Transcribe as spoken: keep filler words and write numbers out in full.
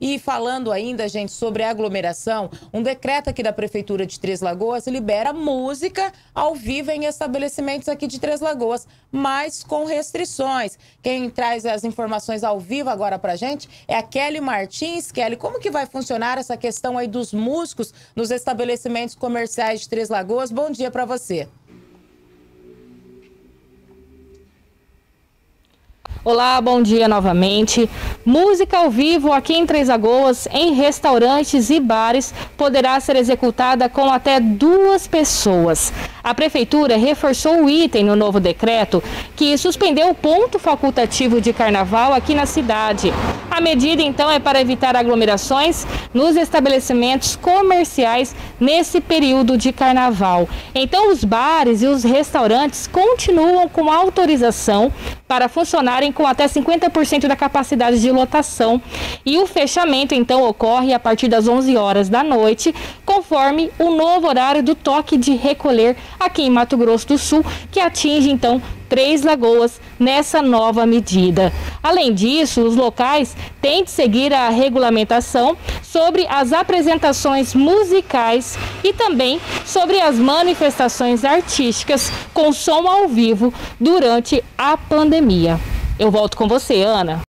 E falando ainda, gente, sobre aglomeração, um decreto aqui da Prefeitura de Três Lagoas libera música ao vivo em estabelecimentos aqui de Três Lagoas, mas com restrições. Quem traz as informações ao vivo agora pra gente é a Kelly Martins. Kelly, como que vai funcionar essa questão aí dos músicos nos estabelecimentos comerciais de Três Lagoas? Bom dia para você. Olá, bom dia novamente. Música ao vivo aqui em Três Lagoas, em restaurantes e bares, poderá ser executada com até duas pessoas. A Prefeitura reforçou o item no novo decreto que suspendeu o ponto facultativo de carnaval aqui na cidade. A medida, então, é para evitar aglomerações nos estabelecimentos comerciais nesse período de carnaval. Então, os bares e os restaurantes continuam com autorização para funcionarem com até cinquenta por cento da capacidade de lotação. E o fechamento, então, ocorre a partir das onze horas da noite, conforme o novo horário do toque de recolher aqui em Mato Grosso do Sul, que atinge, então, Três Lagoas nessa nova medida. Além disso, os locais têm de seguir a regulamentação sobre as apresentações musicais e também sobre as manifestações artísticas com som ao vivo durante a pandemia. Eu volto com você, Ana.